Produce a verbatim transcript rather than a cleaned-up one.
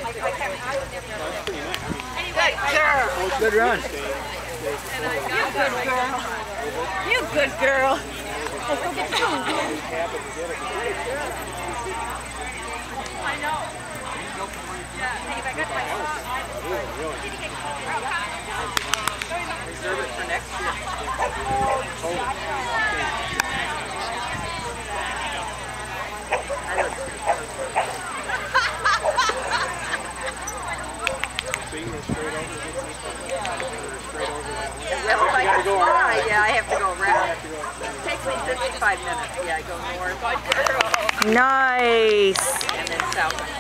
girl. Good run. You good girl. You good girl. Let's go get some. I know. Hey, if I got my reserve it for next year. Well, if I can fly, yeah, I have to go around. It takes me fifty-five minutes. Yeah, I go north. Nice. And then south.